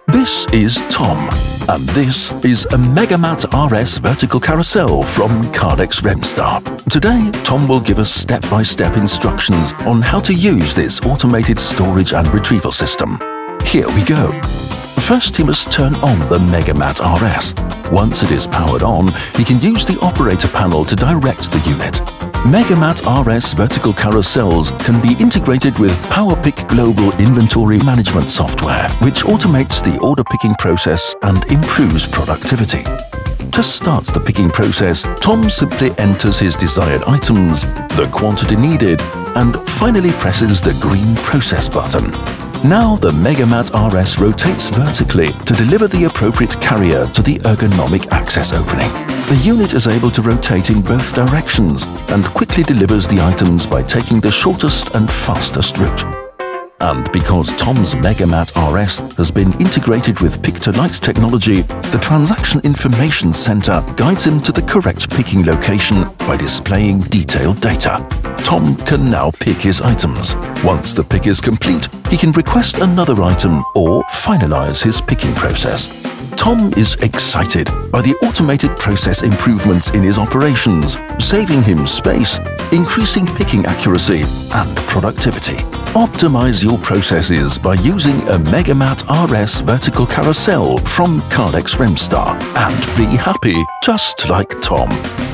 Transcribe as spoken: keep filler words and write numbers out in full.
This is Tom, and this is a Megamat R S Vertical Carousel from Kardex Remstar. Today, Tom will give us step-by-step instructions on how to use this automated storage and retrieval system. Here we go. First, he must turn on the Megamat R S. Once it is powered on, he can use the operator panel to direct the unit. Megamat R S Vertical Carousels can be integrated with PowerPick Global Inventory Management software, which automates the order picking process and improves productivity. To start the picking process, Tom simply enters his desired items, the quantity needed, and finally presses the green Process button. Now the Megamat R S rotates vertically to deliver the appropriate carrier to the ergonomic access opening. The unit is able to rotate in both directions and quickly delivers the items by taking the shortest and fastest route. And because Tom's Megamat R S has been integrated with Pick-to-Light technology, the Transaction Information Center guides him to the correct picking location by displaying detailed data. Tom can now pick his items. Once the pick is complete, he can request another item or finalize his picking process. Tom is excited by the automated process improvements in his operations, saving him space, increasing picking accuracy and productivity. Optimize your processes by using a Megamat R S Vertical Carousel from Kardex Remstar and be happy just like Tom.